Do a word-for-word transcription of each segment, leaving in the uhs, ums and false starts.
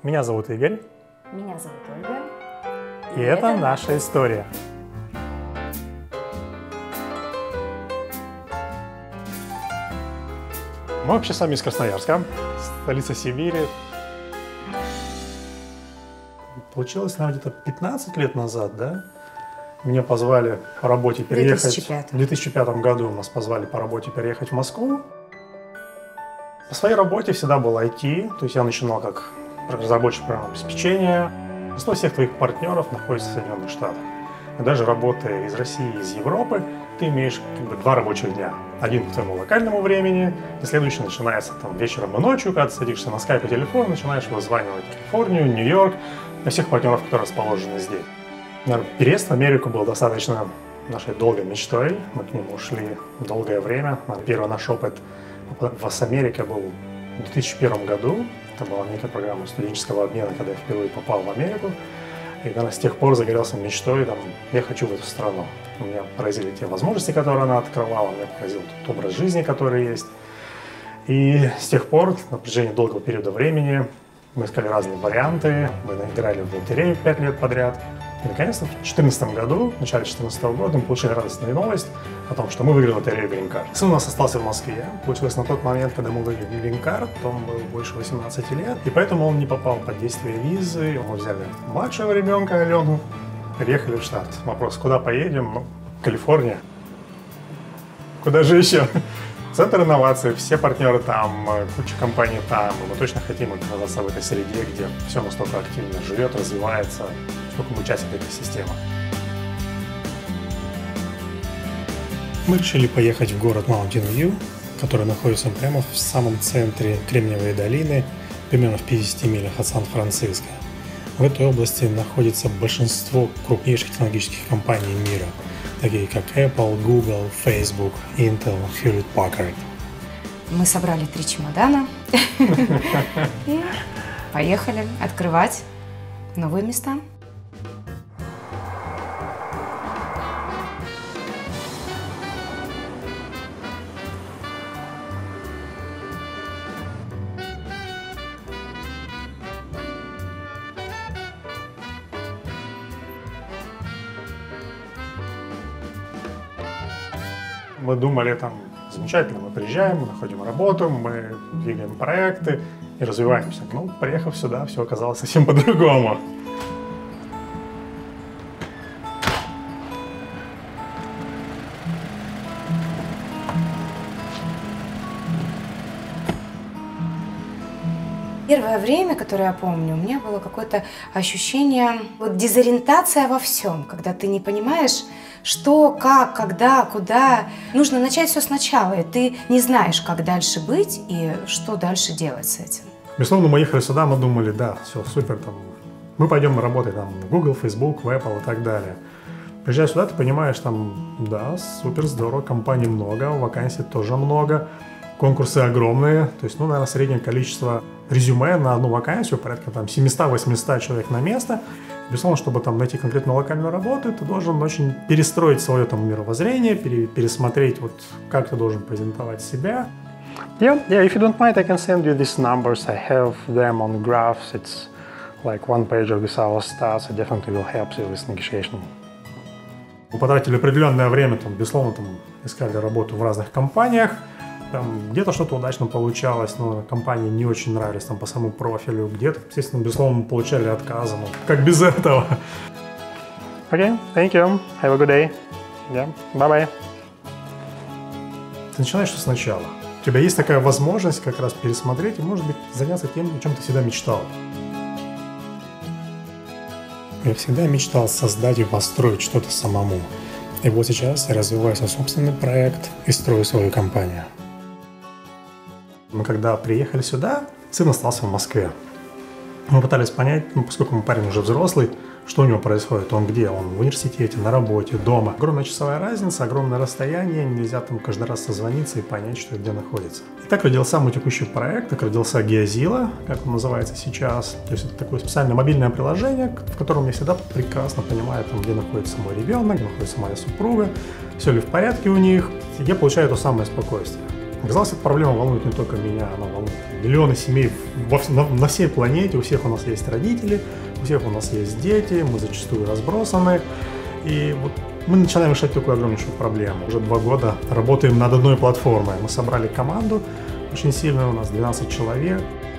Меня зовут Игорь. Меня зовут Ольга. И, И это, это наша история. Мы вообще сами из Красноярска, столица Сибири. Получилось, наверное, где-то пятнадцать лет назад, да? Меня позвали по работе переехать. две тысячи пятом. В две тысячи пятом году нас позвали по работе переехать в Москву. По своей работе всегда был ай ти, то есть я начинал как разработчик программного обеспечения. Большинство всех твоих партнеров находится в Соединенных Штатах. И даже работая из России, из Европы, ты имеешь как бы два рабочих дня. Один к твоему локальному времени, и следующий начинается там вечером и ночью, когда ты садишься на скайп и телефон, начинаешь вызванивать Калифорнию, Нью-Йорк, на всех партнеров, которые расположены здесь. Наверное, переезд в Америку был достаточно нашей долгой мечтой. Мы к нему шли долгое время. Первый наш опыт в Америке был в две тысячи первом году. Это была некая программа студенческого обмена, когда я впервые попал в Америку. И, наверное, с тех пор загорелся мечтой, там, я хочу в эту страну. Меня поразили те возможности, которые она открывала, меня поразил тот образ жизни, который есть. И с тех пор, на протяжении долгого периода времени, мы искали разные варианты, мы играли в лотерею пять лет подряд. И, наконец-то, в две тысячи четырнадцатом году, в начале две тысячи четырнадцатого года, мы получили радостную новость о том, что мы выиграли лотерею Green Card. Сын у нас остался в Москве. Получилось на тот момент, когда мы выиграли Green Card, то он был больше восемнадцати лет, и поэтому он не попал под действие визы. Мы взяли младшего ребенка, Алену, переехали в Штат. Вопрос, куда поедем? Ну, Калифорния. Куда же еще? Центр инноваций, все партнеры там, куча компаний там. Мы точно хотим оказаться в этой среде, где все настолько активно живет, развивается, сколько мы часть этой системы. Мы решили поехать в город Mountain View, который находится прямо в самом центре Кремниевой долины, примерно в пятидесяти милях от Сан-Франциско. В этой области находится большинство крупнейших технологических компаний мира, такие как Apple, Google, Facebook, Intel, Hewlett-Packard. Мы собрали три чемодана и поехали открывать новые места. Мы думали, там, замечательно, мы приезжаем, мы находим работу, мы двигаем проекты и развиваемся. Ну, приехав сюда, все оказалось совсем по-другому. Первое время, которое я помню, у меня было какое-то ощущение, вот дезориентация во всем, когда ты не понимаешь, что, как, когда, куда. Нужно начать все сначала, и ты не знаешь, как дальше быть и что дальше делать с этим. Безусловно, мы ехали сюда, мы думали, да, все, супер, там, мы пойдем работать там, в Google, Facebook, в Apple и так далее. Приезжая сюда, ты понимаешь, там, да, супер здорово, компаний много, вакансий тоже много, конкурсы огромные, то есть, ну, наверное, среднее количество резюме на одну вакансию, порядка там семьсот-восемьсот человек на место. Безусловно, чтобы там найти конкретно локальную работу, ты должен очень перестроить свое там мировоззрение, пере, пересмотреть, вот, как ты должен презентовать себя. Yeah, yeah, if you don't mind, I can send you these numbers. I have them on graphs. It's like one page with our stats. It definitely will help you with negotiation. Мы потратили определенное время, там, безусловно, там, искали работу в разных компаниях. Там, где-то что-то удачно получалось, но компании не очень нравились там, по самому профилю. Где-то, естественно, безусловно, получали отказы. Ну, как без этого? Okay, thank you. Have a good day. Yeah, bye-bye. Ты начинаешь сначала. У тебя есть такая возможность как раз пересмотреть и, может быть, заняться тем, о чем ты всегда мечтал. Я всегда мечтал создать и построить что-то самому. И вот сейчас я развиваю свой собственный проект и строю свою компанию. Мы когда приехали сюда, сын остался в Москве. Мы пытались понять, ну, поскольку мы парень уже взрослый, что у него происходит, он где, он в университете, на работе, дома. Огромная часовая разница, огромное расстояние, нельзя там каждый раз созвониться и понять, что и где находится. И так родился мой текущий проект, так родился Geozilla, как он называется сейчас. То есть это такое специальное мобильное приложение, в котором я всегда прекрасно понимаю, там, где находится мой ребенок, где находится моя супруга, все ли в порядке у них. Я получаю то самое спокойствие. Оказалось, эта проблема волнует не только меня, она волнует миллионы семей во, на, на всей планете. У всех у нас есть родители, у всех у нас есть дети, мы зачастую разбросаны. И вот мы начинаем решать такую огромнейшую проблему. Уже два года работаем над одной платформой. Мы собрали команду очень сильную, у нас двенадцать человек.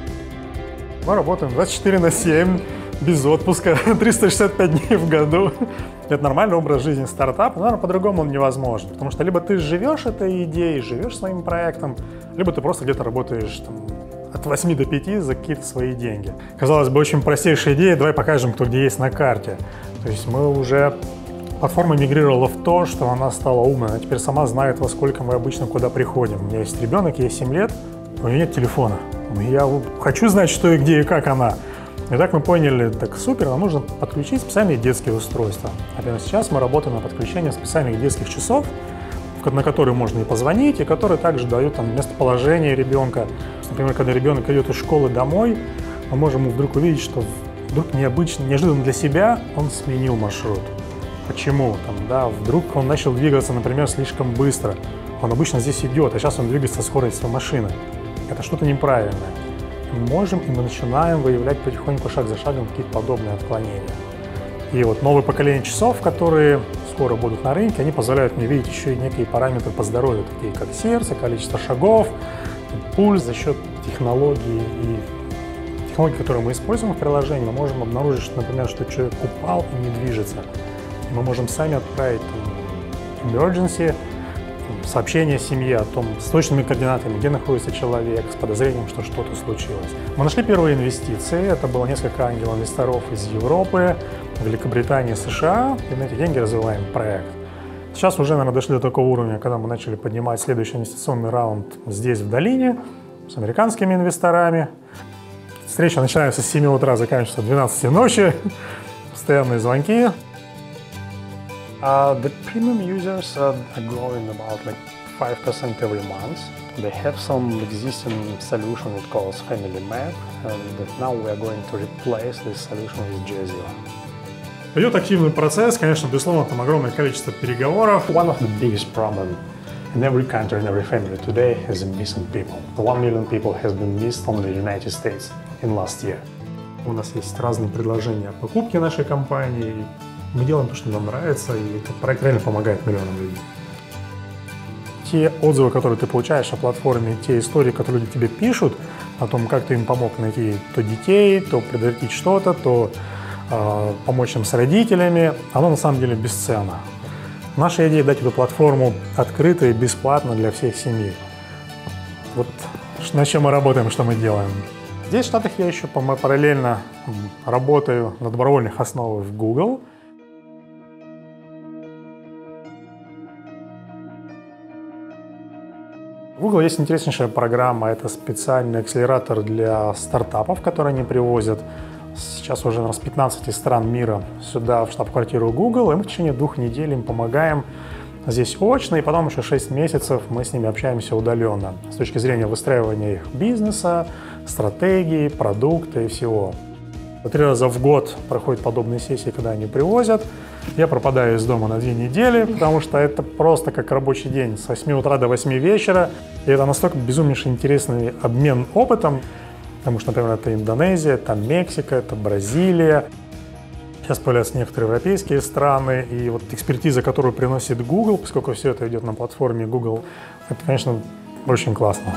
Мы работаем двадцать четыре на семь, без отпуска, триста шестьдесят пять дней в году. Это нормальный образ жизни стартапа, но, наверное, по-другому он невозможен. Потому что либо ты живешь этой идеей, живешь своим проектом, либо ты просто где-то работаешь там, от восьми до пяти за какие-то свои деньги. Казалось бы, очень простейшая идея, давай покажем, кто где есть на карте. То есть мы уже... Платформа мигрировала в то, что она стала умной, она теперь сама знает, во сколько мы обычно куда приходим. У меня есть ребенок, ей семь лет, у нее нет телефона. Я хочу знать, что и где и как она. И так мы поняли, так супер, нам нужно подключить специальные детские устройства. Например, сейчас мы работаем на подключение специальных детских часов, на которые можно и позвонить, и которые также дают там местоположение ребенка. Например, когда ребенок идет из школы домой, мы можем вдруг увидеть, что вдруг необычно, неожиданно для себя он сменил маршрут. Почему? Там, да, вдруг он начал двигаться, например, слишком быстро. Он обычно здесь идет, а сейчас он двигается со скоростью машины. Это что-то неправильное. Мы можем и мы начинаем выявлять потихоньку, шаг за шагом, какие-то подобные отклонения. И вот новое поколение часов, которые скоро будут на рынке, они позволяют мне видеть еще и некие параметры по здоровью, такие как сердце, количество шагов, пульс. За счет технологий и технологий, которые мы используем в приложении, мы можем обнаружить, что, например, что человек упал и не движется. Мы можем сами отправить там, emergency, сообщение семье о том, с точными координатами, где находится человек, с подозрением, что что-то случилось. Мы нашли первые инвестиции, это было несколько ангелов-инвесторов из Европы, Великобритании, США, и на эти деньги развиваем проект. Сейчас уже, наверное, дошли до такого уровня, когда мы начали поднимать следующий инвестиционный раунд здесь, в долине, с американскими инвесторами. Встреча начинается с семи утра, заканчивается с двенадцати ночи, постоянные звонки. Uh, the premium users are, are growing about like five percent every month. They have some existing solution it calls Family Map, and that now we are going to replace this solution with Jazzio. Идет активный процесс, конечно, безусловно, там огромное количество переговоров. One of the biggest problems in every country, in every family today is missing people. One million people has been missed from the United States in last year. У нас есть разные предложения о покупке нашей компании. Мы делаем то, что нам нравится, и этот проект реально помогает миллионам людей. Те отзывы, которые ты получаешь о платформе, те истории, которые люди тебе пишут, о том, как ты им помог найти то детей, то предотвратить что-то, то э, помочь им с родителями, оно на самом деле бесценно. Наша идея — дать эту платформу открыто и бесплатно для всей семьи. Вот над чем мы работаем, что мы делаем. Здесь, в Штатах, я еще параллельно работаю на добровольных основах в Google. В Google есть интереснейшая программа, это специальный акселератор для стартапов, которые они привозят. Сейчас уже с пятнадцати стран мира сюда, в штаб-квартиру Google, и мы в течение двух недель им помогаем здесь очно, и потом еще шесть месяцев мы с ними общаемся удаленно с точки зрения выстраивания их бизнеса, стратегии, продукта и всего. Три раза в год проходят подобные сессии, когда они привозят. Я пропадаю из дома на две недели, потому что это просто как рабочий день с восьми утра до восьми вечера. И это настолько безумнейший интересный обмен опытом, потому что, например, это Индонезия, это Мексика, это Бразилия. Сейчас появляются некоторые европейские страны, и вот экспертиза, которую приносит Google, поскольку все это идет на платформе Google, это, конечно, очень классно.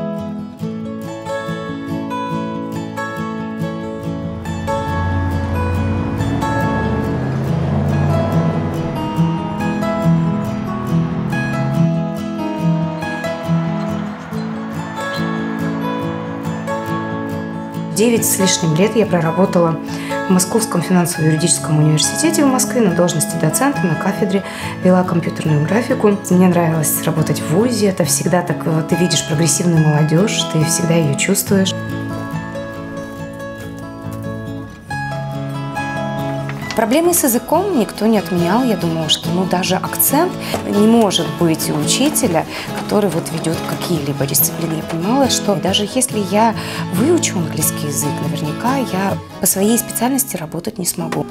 Девять с лишним лет я проработала в Московском финансово-юридическом университете в Москве на должности доцента на кафедре, вела компьютерную графику. Мне нравилось работать в вузе, это всегда так, ты видишь прогрессивную молодежь, ты всегда ее чувствуешь. Проблемы с языком никто не отменял. Я думала, что ну, даже акцент не может быть у учителя, который вот ведет какие-либо дисциплины. Я понимала, что даже если я выучу английский язык, наверняка я по своей специальности работать не смогу.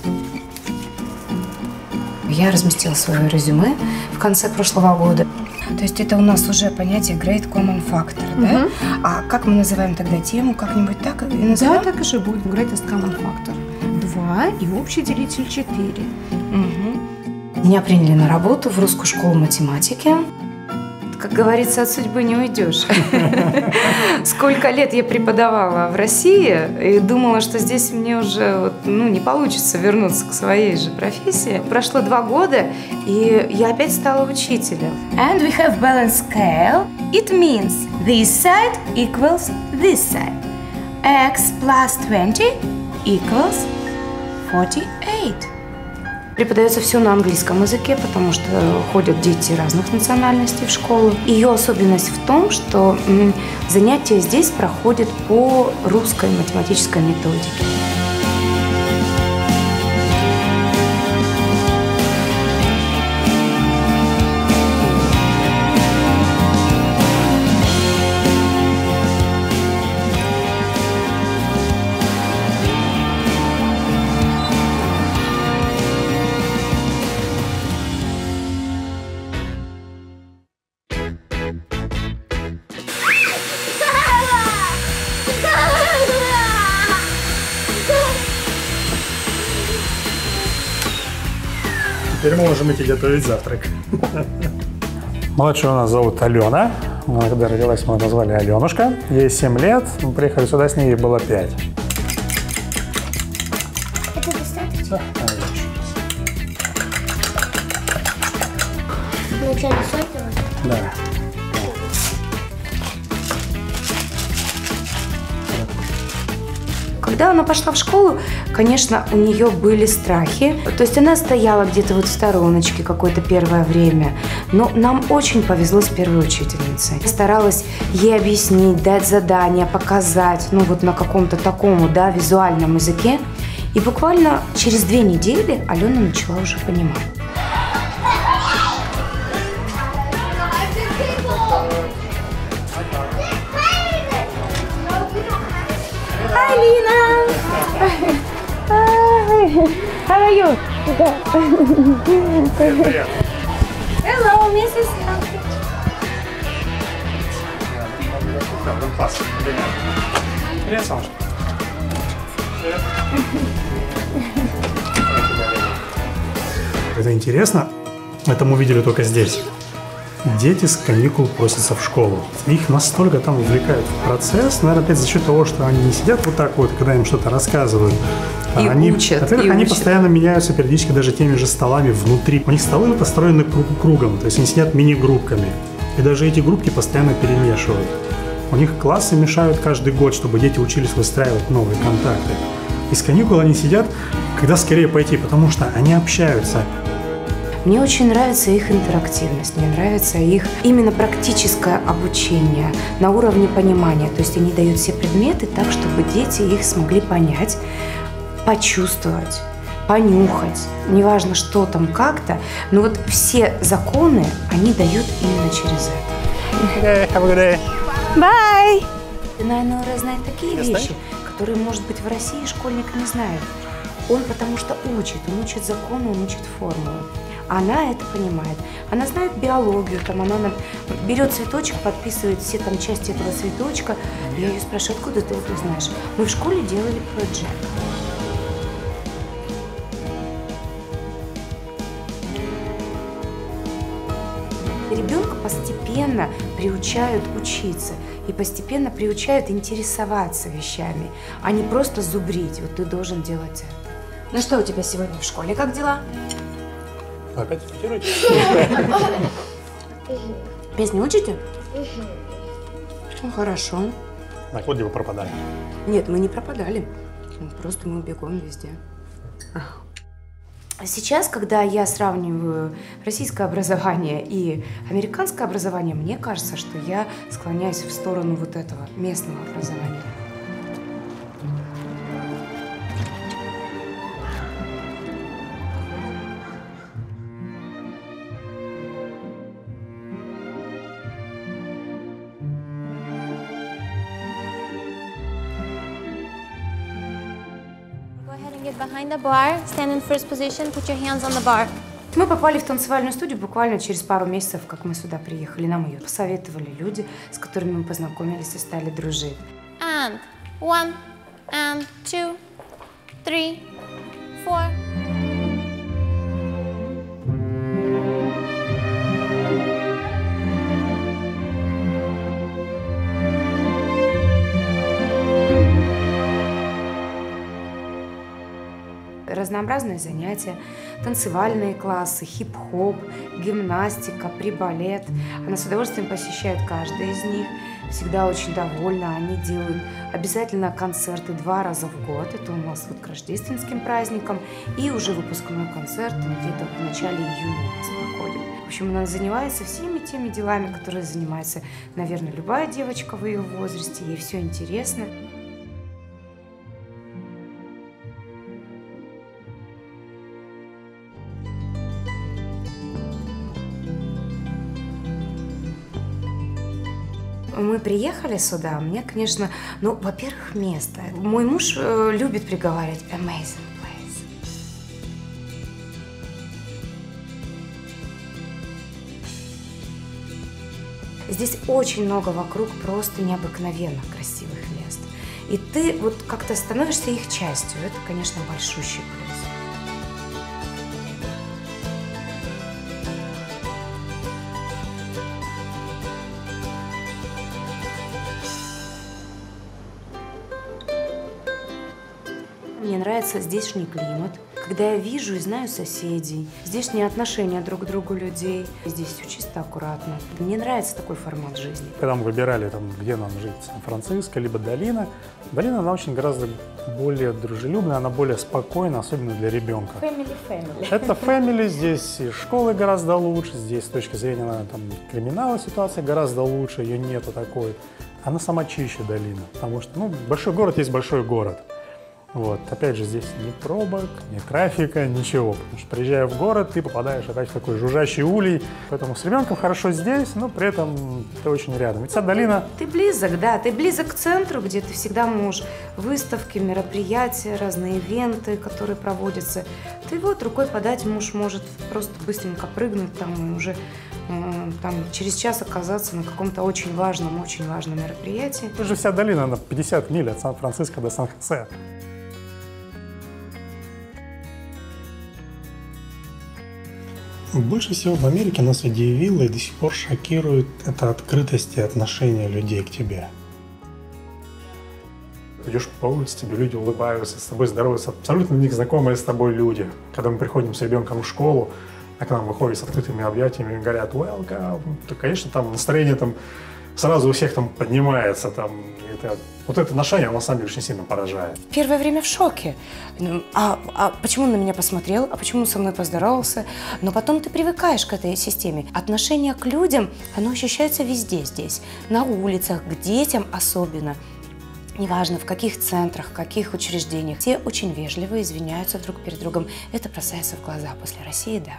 Я разместила свое резюме в конце прошлого года. То есть это у нас уже понятие Great Common Factor, Угу. да? А как мы называем тогда тему? Как-нибудь так и Да, называем? так и же будет. Greatest Common Factor. два и общий делитель четыре. Угу. Меня приняли на работу в русскую школу математики. Как говорится, от судьбы не уйдешь. Сколько лет я преподавала в России и думала, что здесь мне уже вот, ну, не получится вернуться к своей же профессии. Прошло два года, и я опять стала учителем. And we have balance scale. It means this side equals this side. X plus twenty equals forty-eight. Преподается все на английском языке, потому что ходят дети разных национальностей в школу. Ее особенность в том, что м, занятия здесь проходят по русской математической методике. Теперь мы можем идти готовить завтрак. Младшую у нас зовут Алена. Она, когда родилась, мы ее назвали Аленушка. Ей семь лет. Мы приехали сюда, с ней ей было пять. Это достаточно? Вначале соль давай. Да. Когда она пошла в школу, конечно, у нее были страхи. То есть она стояла где-то вот в стороночке какое-то первое время. Но нам очень повезло с первой учительницей. Старалась ей объяснить, дать задания, показать, ну вот на каком-то таком, да, визуальном языке. И буквально через две недели Алена начала уже понимать. Hi, Lina. Hi. How are you? Hello, миссис Привет, Сашка. Это интересно. Это мы видели только здесь. Дети с каникул просятся в школу. Их настолько там увлекают в процесс, наверное, опять за счет того, что они не сидят вот так вот, когда им что-то рассказывают. И они, учат, во-первых, и они учат. постоянно меняются периодически даже теми же столами внутри. У них столы построены круг, кругом, то есть они сидят мини-группками. И даже эти группки постоянно перемешивают. У них классы мешают каждый год, чтобы дети учились выстраивать новые контакты. И с каникул они сидят, когда скорее пойти, потому что они общаются. Мне очень нравится их интерактивность, мне нравится их именно практическое обучение на уровне понимания. То есть они дают все предметы так, чтобы дети их смогли понять, почувствовать, понюхать. Неважно, что там как-то, но вот все законы они дают именно через это. Okay, have a good day. Bye! Ты, наверное, знает такие Я вещи, знаю. которые, может быть, в России школьник не знает. Он потому что учит, он учит законы, он учит формулы. Она это понимает. Она знает биологию, там она нам берет цветочек, подписывает все там части этого цветочка. Я ее спрашиваю, откуда ты это знаешь? Мы в школе делали проект. Ребенка постепенно приучают учиться и постепенно приучают интересоваться вещами, а не просто зубрить. Вот ты должен делать это. Ну что у тебя сегодня в школе? Как дела? Опять репетируете? Песни учите? Ну, хорошо. Так, вот где вы пропадали. Нет, мы не пропадали. Просто мы бегом везде. Сейчас, когда я сравниваю российское образование и американское образование, мне кажется, что я склоняюсь в сторону вот этого местного образования. Get behind the bar, stand in first position, put your hands on the bar. Мы попали в танцевальную студию буквально через пару месяцев, как мы сюда приехали. Нам ее посоветовали люди, с которыми мы познакомились и стали дружить. And one, and two, three, four. Разнообразные занятия, танцевальные классы, хип-хоп, гимнастика, прибалет. Она с удовольствием посещает каждый из них, всегда очень довольна. Они делают обязательно концерты два раза в год. Это у нас вот к рождественским праздникам. И уже выпускной концерт где-то в начале июня у нас проходит. В общем, она занимается всеми теми делами, которые занимается, наверное, любая девочка в ее возрасте. Ей все интересно. Мы приехали сюда, мне, конечно, ну, во-первых, место. Мой муж э, любит приговаривать amazing place. Здесь очень много вокруг просто необыкновенно красивых мест. И ты вот как-то становишься их частью. Это, конечно, большущий плюс. Мне нравится здешний климат, когда я вижу и знаю соседей, здешние отношения друг к другу людей. Здесь все чисто, аккуратно. Мне нравится такой формат жизни. Когда мы выбирали, там, где нам жить, Сан-Франциско, либо долина, долина, она очень гораздо более дружелюбная, она более спокойна, особенно для ребенка. Family, family. Это family, здесь и школы гораздо лучше, здесь с точки зрения наверное, там, криминала ситуация гораздо лучше, ее нету такой. Она сама чище долина, потому что ну, большой город есть большой город. Вот. Опять же, здесь ни пробок, ни трафика, ничего. Потому что, приезжая в город, ты попадаешь опять в такой жужжащий улей. Поэтому с ребенком хорошо здесь, но при этом ты очень рядом. Ведь вся долина... Ты близок, да. Ты близок к центру, где ты всегда можешь выставки, мероприятия, разные ивенты, которые проводятся. Ты вот рукой подать, муж может просто быстренько прыгнуть там и уже э, там, через час оказаться на каком-то очень важном, очень важном мероприятии. Это же вся долина на пятьдесят миль от Сан-Франциско до Сан-Хосе. Больше всего в Америке нас удивило и до сих пор шокирует это открытость и отношение людей к тебе. Идешь по улице, тебе люди улыбаются, с тобой здороваются абсолютно незнакомые с тобой люди. Когда мы приходим с ребенком в школу, а к нам выходят с открытыми объятиями и говорят «welcome», то, конечно, там настроение там сразу у всех там поднимается. Там, это, вот это отношение, оно на самом деле очень сильно поражает. Первое время в шоке. А, а почему он на меня посмотрел? А почему он со мной поздоровался? Но потом ты привыкаешь к этой системе. Отношение к людям, оно ощущается везде здесь. На улицах, к детям особенно. Неважно, в каких центрах, в каких учреждениях. Все очень вежливо извиняются друг перед другом. Это бросается в глаза. После России, да.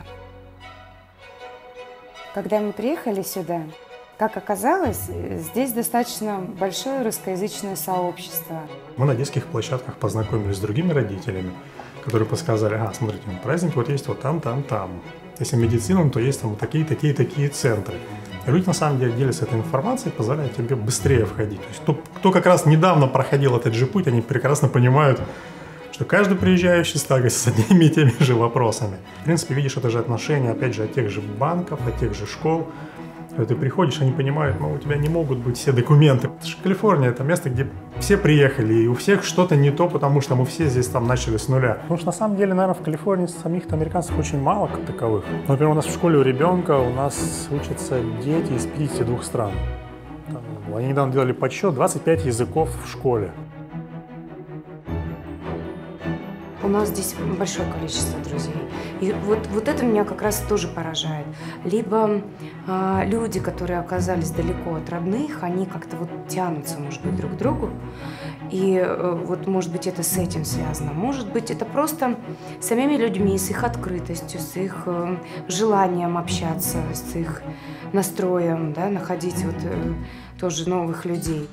Когда мы приехали сюда, как оказалось, здесь достаточно большое русскоязычное сообщество. Мы на детских площадках познакомились с другими родителями, которые подсказали, ага, смотрите, праздник вот есть вот там, там, там. Если медицина, то есть там вот такие, такие, такие центры. И люди на самом деле делятся этой информацией, позволяют тебе быстрее входить. То есть кто, кто как раз недавно проходил этот же путь, они прекрасно понимают, что каждый приезжающий сталкивается с одними и теми же вопросами. В принципе, видишь это же отношение, опять же, от тех же банков, от тех же школ. Когда ты приходишь, они понимают, ну, у тебя не могут быть все документы. Это же Калифорния, это место, где все приехали, и у всех что-то не то, потому что мы все здесь там начали с нуля. Потому что на самом деле, наверное, в Калифорнии самих американцев очень мало как таковых. Например, у нас в школе у ребенка у нас учатся дети из пятидесяти двух стран. Там, они недавно делали подсчет, двадцать пять языков в школе. У нас здесь большое количество друзей. И вот, вот это меня как раз тоже поражает. Либо э, люди, которые оказались далеко от родных, они как-то вот тянутся, может быть, друг к другу. И э, вот, может быть, это с этим связано. Может быть, это просто с самими людьми, с их открытостью, с их э, желанием общаться, с их настроем, да, находить вот э, тоже новых людей.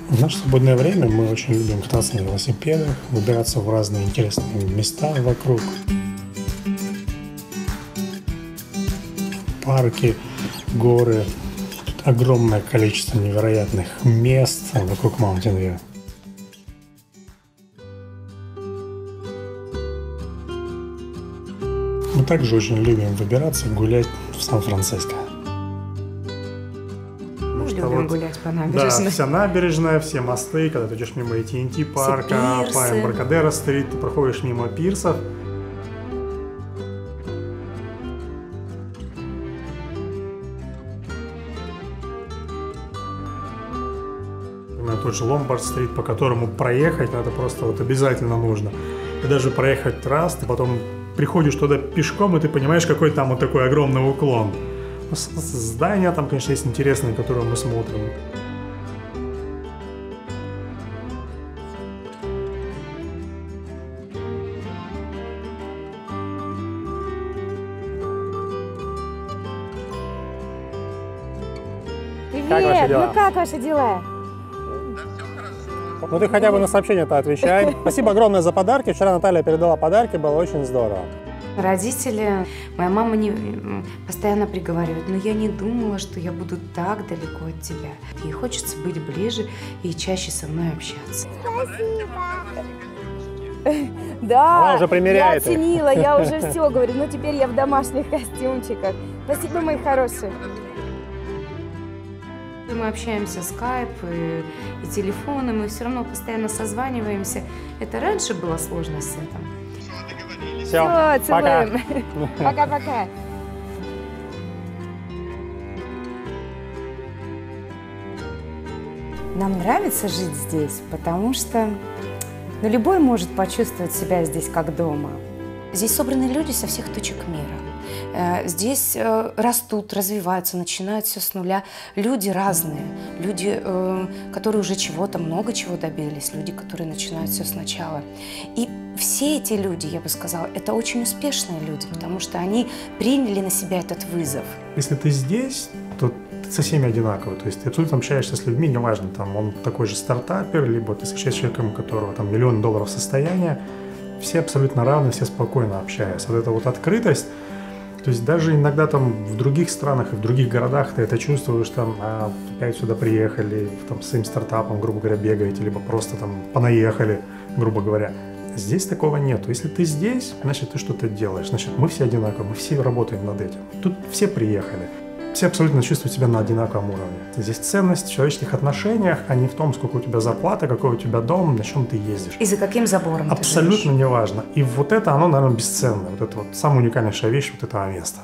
В наше свободное время мы очень любим кататься на велосипедах, выбираться в разные интересные места вокруг. Парки, горы. Тут огромное количество невероятных мест вокруг Mountain View. Мы также очень любим выбираться гулять в Сан-Франциско. Мы любим вот, гулять по Да, набережной. вся набережная, все мосты, когда ты идешь мимо эй ти энд ти парка, пирсы. по Эмбаркадеро-стрит, ты проходишь мимо пирсов. Тот же Ломбард-стрит, по которому проехать надо просто вот обязательно нужно. И даже проехать раз, ты потом приходишь туда пешком, и ты понимаешь, какой там вот такой огромный уклон. Здания там, конечно, есть интересные, которые мы смотрим. Привет, ну как ваши дела? Ну ты хотя бы на сообщение-то отвечай. Спасибо огромное за подарки. Вчера Наталья передала подарки, было очень здорово. Родители, моя мама не, постоянно приговаривает, но я не думала, что я буду так далеко от тебя. Ей хочется быть ближе и чаще со мной общаться. Да, Она уже примеряет я их. оценила, я уже все говорю, ну теперь я в домашних костюмчиках. Спасибо, мои хорошие. И мы общаемся скайп и, и телефоны, мы все равно постоянно созваниваемся. Это раньше было сложно с этим. Все, Все, пока. целуем. Пока-пока. Нам нравится жить здесь, потому что ну, любой может почувствовать себя здесь как дома. Здесь собраны люди со всех точек мира. Здесь растут, развиваются, начинают все с нуля. Люди разные, люди, которые уже чего-то, много чего добились, люди, которые начинают все сначала. И все эти люди, я бы сказала, это очень успешные люди, потому что они приняли на себя этот вызов. Если ты здесь, то ты со всеми одинаковый. То есть ты абсолютно общаешься с людьми, неважно, там он такой же стартапер, либо ты встречаешься с человеком, у которого там миллион долларов состояния. Все абсолютно равны, все спокойно общаются. Вот эта вот открытость, то есть даже иногда там в других странах и в других городах ты это чувствуешь, там, а, опять сюда приехали, там, с своим стартапом, грубо говоря, бегаете, либо просто там понаехали, грубо говоря. Здесь такого нету. Если ты здесь, значит, ты что-то делаешь. Значит, мы все одинаковые, мы все работаем над этим. Тут все приехали. Все абсолютно чувствуют себя на одинаковом уровне. Здесь ценность в человеческих отношениях, а не в том, сколько у тебя зарплата, какой у тебя дом, на чем ты ездишь. И за каким забором Абсолютно ты живешь. неважно. И вот это, оно, наверное, бесценно. Вот это вот самая уникальнейшая вещь вот этого места.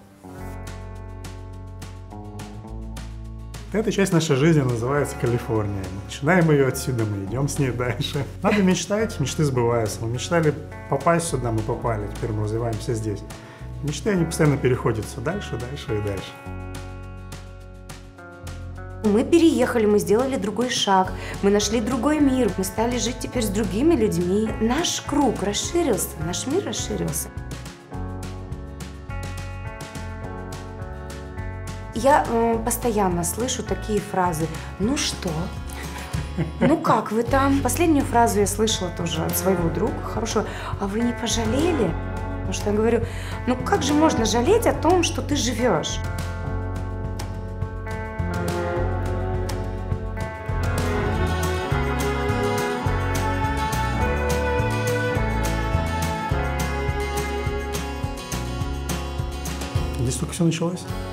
Эта часть нашей жизни называется Калифорния. Мы начинаем ее отсюда, мы идем с ней дальше. Надо мечтать, мечты сбываются. Мы мечтали попасть сюда, мы попали, теперь мы развиваемся здесь. Мечты, они постоянно переходят все дальше, дальше и дальше. Мы переехали, мы сделали другой шаг, мы нашли другой мир, мы стали жить теперь с другими людьми. Наш круг расширился, наш мир расширился. Я э, постоянно слышу такие фразы: «Ну что? Ну как вы там?» Последнюю фразу я слышала тоже от своего друга хорошего: «А вы не пожалели?» Потому что я говорю: ну как же можно жалеть о том, что ты живешь? Здесь только все началось.